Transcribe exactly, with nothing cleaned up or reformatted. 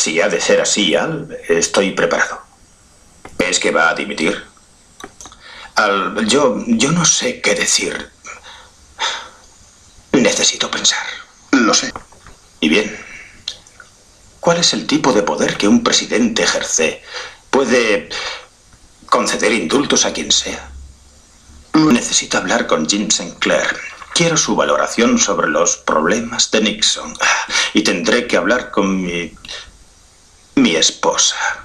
Si ha de ser así, Al, estoy preparado. ¿Es que va a dimitir? Al, yo, yo no sé qué decir. Necesito pensar. Lo sé. Y bien, ¿cuál es el tipo de poder que un presidente ejerce? Puede conceder indultos a quien sea. Necesito hablar con Jim Sinclair. Quiero su valoración sobre los problemas de Nixon. Y tendré que hablar con mi... mi esposa.